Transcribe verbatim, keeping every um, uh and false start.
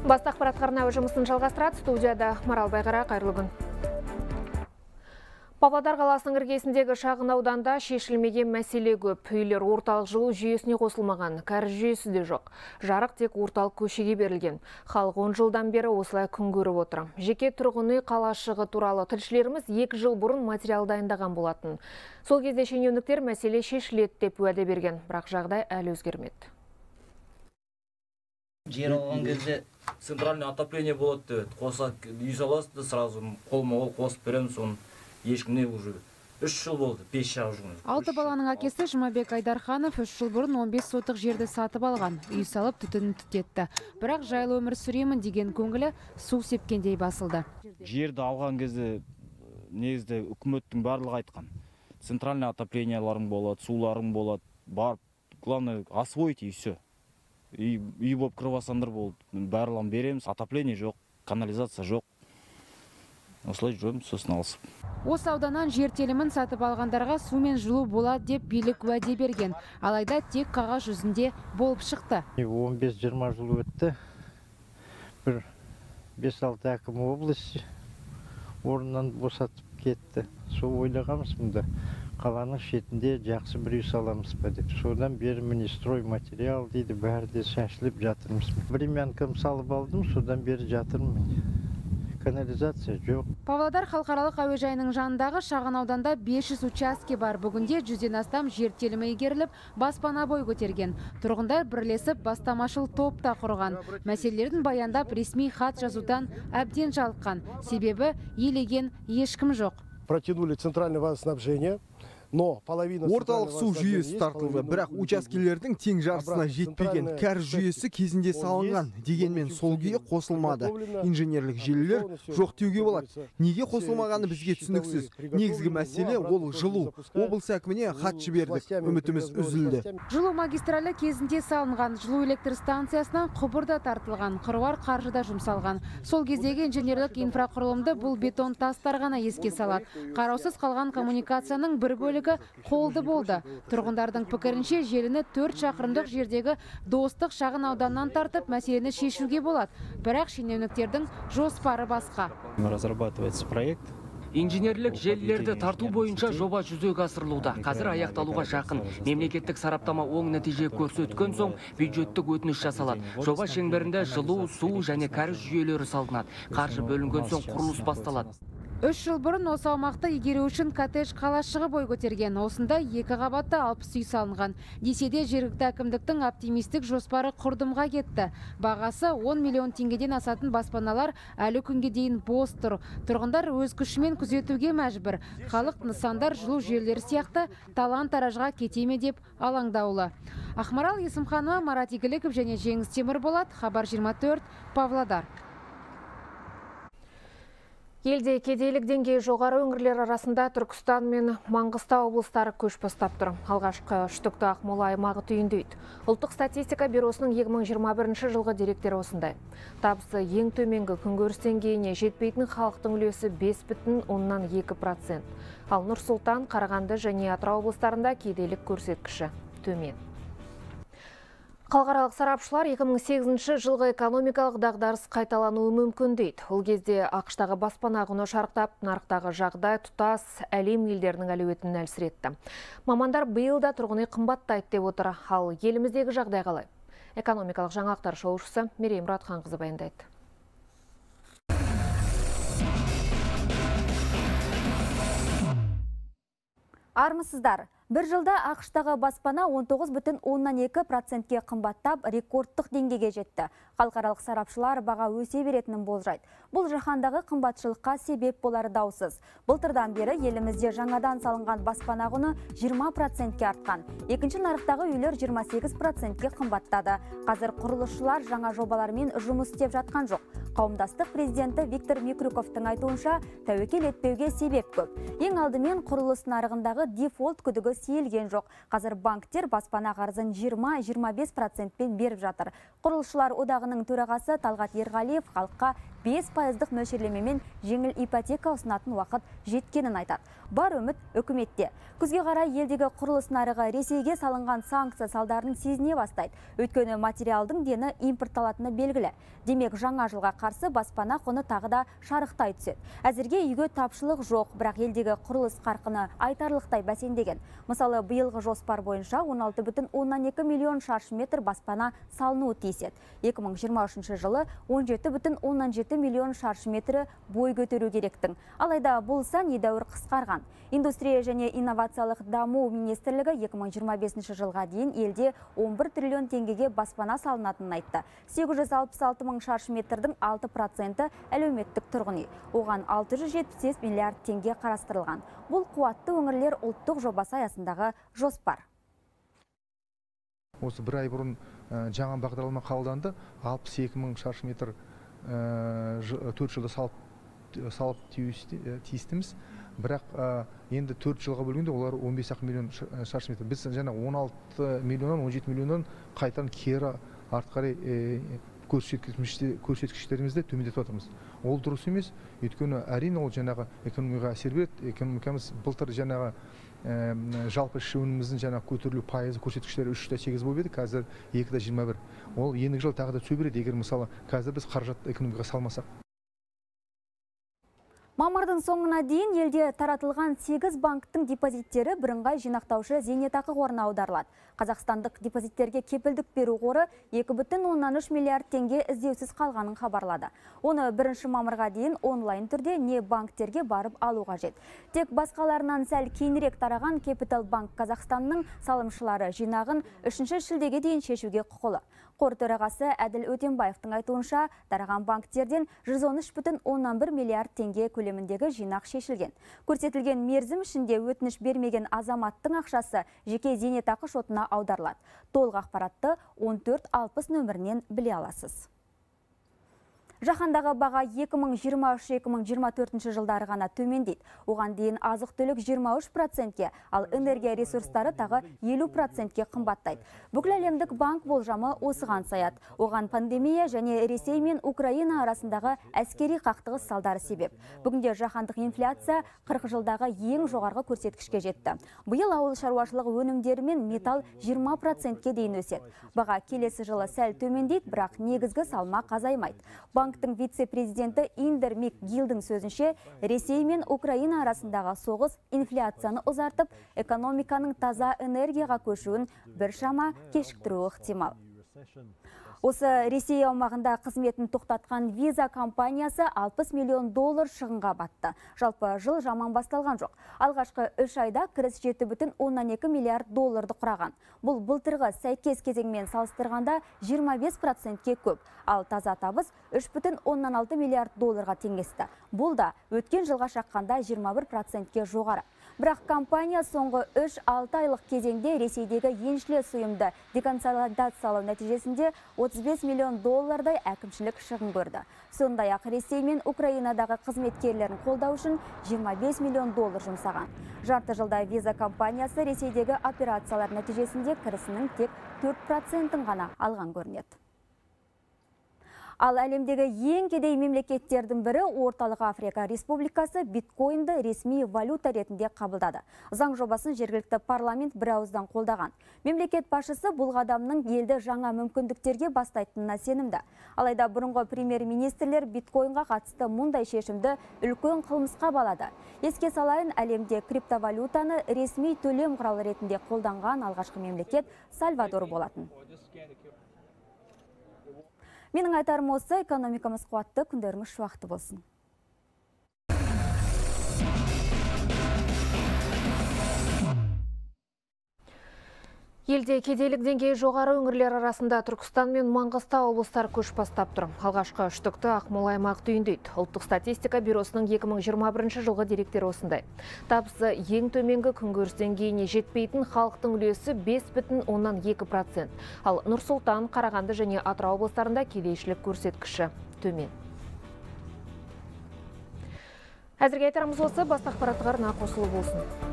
Басты ақпарат арнауы жұмысын жалғастырады. Студияда Марал Байғара, қайырлы күн. Павлодар қаласының іргесіндегі шағын ауданда шешілмеген мәселе көп. Үйлер орталық жылу жүйесіне қосылмаған, кәріз жүйесі де жоқ. Жарық тек орталық көшеге берілген. Халық он жылдан бері осылай күн көріп отыр. Жеке тұрғын үй қалашығы туралы тілшілеріміз екі жыл бұрын материал дайындаған болатын. Сол кезде шенеуніктер мәселе шешіледі деп уәде берген, бірақ жағдай әлі өзгермеді. Жер алған кезде центральный отопление болады, қоса үй саласыз, сразу қолма-қол қосып береміз, соны ешкімне уже үш жыл болды, пеш жағып жүрміз. Алты баланың әкесі Жұмабек Айдарханов үш жыл бұрын он бес сотық жерді сатып алған, үй салып түтінін түтетті. Бірақ жайлы өмір сүремін деген көңілі су сепкендей басылды. Жерді алған кезде негізде үкіметтің барлығы айтқан. Центральный отопленияларың болады, суларың болады, бар, главное освоить и все. Үй болып кірвасандар болды, барлығын береміз, отопление жоқ, канализация жоқ. Осылай жүрміз, сосын алысып. Осы ауданнан жер телімін сатып алғандарға су мен жылу болады деп билік уәде берген. Алайда тек қағаз жүзінде болып шықты. он бес жиырма жыл өтті. Бір бес алты әкім облыс орнынан босатып кетті. Сол ойлағамыз мұнда. Қаланың шетінде жақсы бір үй саламыз ба деп. Содан бері міне строй материал дейді, бәрі де шашылып жатырмыз. Времянкам салып алдым, содан бері жатырмын. Канализация жоқ. Павлодар халықаралық әуежайының жанындағы шағын ауданда бес жүз учаске бар. Бүгінде жүзден астам жер телімі игеріліп, баспана бой көтерген. Тұрғындар бірлесіп бастамашыл топта құрған. Мәселелерін баяндап ресми хат жазудан әбден жалыққан. Себебі елеген ешкім жоқ. Протянули центральное водоснабжение. Орталық су жүйесі тартылды, бірақ учаскелердің тең жартысына жетпеген. Кәріз жүйесі кезінде салынған, дегенмен сол күйі қосылмады. Инженерлік желілер жоқ деуге болады. Неге қосылмағаны бізге түсініксіз. Негізгі мәселе ол жылу. Облыс әкіміне хат жібердік, үмітіміз үзілді. Жылу магистралі кезінде салынған, жылу электр станциясынан құбыр да тартылған, қыруар қаржы да жұмсалған. Сол кездегі инженерлік инфрақұрылымды бұл бетон тастар ғана еске салады. Қараусыз қалған коммуникацияның бір бөлігі қолды болды. Тұрғындардың пікірінше желіні төрт шақырымдық жердегі достық шағын ауданнан тартып мәселені шешуге болады. Бірақ шенеуніктердің жоспары басқа. Разрабатывается проект. Инженерлік желілерді тарту бойынша жоба жүзеге асырылуда. Қазір аяқталуға жақын. Мемлекеттік сараптама оң нәтиже көрсеткен соң бюджеттік өтініш жасалады. Жоба шеңберінде жылу, су және кәріз жүйелері салынады. Қаржы бөлінген соң құрылыс басталады. Үш жыл бұрын осы аумақты игеру үшін коттедж қалашығы бой көтерген. Осында екі қабатты алпыс үй салынған. Десе де жергілікті әкімдіктің оптимистік жоспары құрдымға кетті. Бағасы он миллион теңгеден асатын баспаналар әлі күнге дейін бос тұр. Тұрғындар өз күшімен күзетуге мәжбүр. Халық нысандар жылу жүйелері сияқты талан-таражға кетеме деп алаңдаулы. Ақмарал Есімханова, Марат Игіліков және Жеңіс Темірболат, Хабар жиырма төрт, Павлодар. Елде кедейлік деңгейі жоғары өңірлер арасында Түркістан мен Маңғыстау облыстары көш бастап тұр. Алғашқы үштікті Ақмола аймағы түйіндейді. Ұлттық статистика бюросының екі мың жиырма бірінші жылғы деректері осындай. Табысы ең төменгі күнкөріс деңгейіне жетпейтін халықтың үлесі бес бүтін оннан екі процент. Ал Нұр-Сұлтан, Қарағанды және Атырау облыстарында кедейлік көрсеткіші төмен. Халықаралық сарапшылар екі мың сегізінші жылғы экономикалық дағдарыс қайталануы мүмкін дейді. Ол кезде ақш-тағы баспана құны шарықтап, нарықтағы жағдай тұтас әлем елдерінің әлеуетін әлсіретті. Мамандар биыл да тұрғын үй қымбаттайды деп отыр. Ал еліміздегі жағдай қалай? Экономикалық жаңалықтар шолушысы Мерей Мұратханқызы баяндайды. Армысыздар. Бір жылда ақш-тағы баспана он тоғыз бүтін оннан екі процентке қымбаттап, рекордтық деңгейге жетті. Халықаралық сарапшылар баға өсе беретінін болжайды. Бұл жаһандағы қымбатшылыққа себеп болары даусыз. Былтырдан бері елімізде жаңадан салынған баспана құны жиырма процентке артқан. Екінші нарықтағы үйлер жиырма сегіз процентке қымбаттады. Қазір құрылысшылар жаңа жобалармен жұмыс істеп жатқан жоқ. Қауымдастық президенті Виктор Микрюковтың айтуынша, тәуекел етпеуге себеп көп. Ең алдымен құрылыс нарығындағы дефолт күдігі сейілген жоқ. Қазір банктер баспана қарызын жиырма жиырма бес процентпен беріп жатыр. Құрылысшылар одағының төрағасы Талғат Ерғалиев халыққа бес пайыздық мөлшерлемемен жеңіл ипотека ұсынатын уақыт жеткенін айтады. Бар үміт үкіметте. Күзге қарай елдегі құрылыс нарығы Ресейге салынған санкция салдарын сезіне бастайды. Өйткені материалдың дені импортталатыны белгілі. Демек, жаңа жылға қарсы баспана құны тағы да шарықтай түседі. Әзірге үйге тапшылық жоқ, бірақ елдегі құрылыс қарқыны айтарлықтай бәсеңдеген. Мысалы, биылғы жоспар бойынша он алты бүтін оннан екі миллион шаршы метр баспана салынуы тиіс еді. екі мың жиырма үшінші жылы он жеті бүтін оннан жеті миллион шаршы метрі бой көтеру керектің. Алайда бұл сан едәуір қысқарған. Индустрия және инновациялық даму министрлігі екі мың жиырма бесінші жылға дейін елде он бір триллион теңгеге баспана салынатынын айтты. сегіз жүз алпыс алты мың шаршы метрдің алты проценті әлеуметтік тұрғын үй. Оған алты жүз жетпіс бес миллиард теңге қарастырылған. Бұл қуатты өңірлер ұлттық жобасы аясындағы жоспар. Осы бір ай бұрын жаңа бағдарлама қабылданды. алпыс екі мың шаршы метр төрт жылда салып тиістіміз. Бірақ енді төрт жылға бөлгенде олар он бес миллион шаршы метр. Біз жаңа он алты миллионнан он жеті миллионнан қайтарып кері артқары көрсеткіштерімізді төмендетіп отырмыз. Ол дұрыс емес. Өйткені әрине ол жаңағы экономикаға әсер береді. Экономикамыз былтыр жаңағы жалпы ішкі өніміміздің жаңа көтерілу пайызы көрсеткіштері үш те сегіз болып еді, қазір екі те жиырма бір. Ол ендігі жыл тағы да түсе береді, егер мысалы қазір біз қаражатты экономикаға салмасақ. Мамырдың соңына дейін елде таратылған сегіз банктың депозиттері бірыңғай жинақтаушы зейнетақы қорына аударылады. Қазақстандық депозиттерге кепілдік беру қоры екі бүтін оннан үш миллиард теңге іздеусіз қалғанын хабарлады. Оны бірінші мамырға дейін онлайн түрде не банктерге барып алу қажет. Тек басқаларынан сәл кейінірек тараған Capital Bank Қазақстанның салымшылары жинағын үшінші шілдеге дейін шешуге құқылы. Қор төрағасы Әділ Өтембаевтың айтуынша, тараған банктерден жүз он үш бүтін оннан бір миллиард теңге көлеміндегі жинақ шешілген. Көрсетілген мерзім ішінде өтініш бермеген азаматтың ақшасы жеке зейнетақы шотына аударылады. Толық ақпаратты он төрт алпыс нөмірінен біле аласыз. Жаһандағы баға екі мың жиырма үш - екі мың жиырма төртінші жылдары ғана төмендейді. Оған дейін азық-түлік жиырма үш процентке, ал энергия ресурстары тағы елу процентке қымбаттайды. Бүкіл әлемдік банк болжамы осыған саяды. Оған пандемия және Ресей мен Украина арасындағы әскери қақтығыс салдары себеп. Бүгінде жаһандық инфляция қырық жылдағы ең жоғарғы көрсеткішке жетті. Биыл ауыл шаруашылығы өнімдері мен металл жиырма процентке дейін өседі. Баға келесі жылы сәл төмендейді, бірақ негізгі салмақ азаймайды. Банктың вице-президенті Индер Мик Гилдің сөзінше, Ресей мен Украина арасындағы соғыс инфляцияны ұзартып, экономиканың таза энергияға көшуін біршама кешіктіруі ықтимал. Осы Ресей аумағында қызметін тоқтатқан Visa компаниясы алпыс миллион доллар шығынға батты. Жалпы жыл жаман басталған жоқ. Алғашқы үш айда кіріс жеті бүтін оннан екі миллиард долларды құраған. Бұл былтырғы сәйкес кезеңмен салыстырғанда жиырма бес процентке көп, ал таза табыс үш бүтін оннан алты миллиард долларға теңесті. Бұл да өткен жылға шаққанда жиырма бір процентке жоғары. Бірақ компания соңғы үш алты айлық кезеңде Ресейдегі еншілес ұйымды деконсолидациялау нәтижесінде отыз бес миллион доллардай әкімшілік шығын көрді. Сондай-ақ Ресей мен Украинадағы қызметкерлерін қолдау үшін жиырма бес миллион доллар жұмсаған. Жарты жылда Visa компаниясы Ресейдегі операциялар нәтижесінде кірісінің тек төрт процентін ғана алған көрінеді. Ал әлемдегі ең кедей мемлекеттердің бірі Орталық Африка Республикасы биткоинді ресми валюта ретінде қабылдады. Заң жобасын жергілікті парламент бір ауыздан қолдаған. Мемлекет басшысы бұл қадамның елді жаңа мүмкіндіктерге бастайтынына сенімді. Алайда бұрынғы премьер-министрлер биткоинға қатысты мұндай шешімді үлкен қылмысқа балады. Еске салайын, әлемде криптовалютаны ресми төлем құралы ретінде қолданған алғашқы мемлекет Сальвадор болатын. Менің айтарым осы, экономикамыз қуатты, күндеріңіз шуақты болсын. Елде кедейлік деңгейі жоғары өңірлер арасында Түркістан мен Маңғыстау облыстары көш бастап тұр. Алғашқы үштікті Ақмола аймағы түйіндейді. Ұлттық статистика бюросының екі мың жиырма бірінші жылғы деректері осындай. Табысы ең төменгі күнкөріс деңгейіне жетпейтін халықтың үлесі бес бүтін оннан екі процент. Ал Нұр-Сұлтан, Қарағанды және Атырау облыстарында кедейшілік көрсеткіші төмен. Әзірге айтарымыз осы, басқа ақпараттарға қосылу болсын.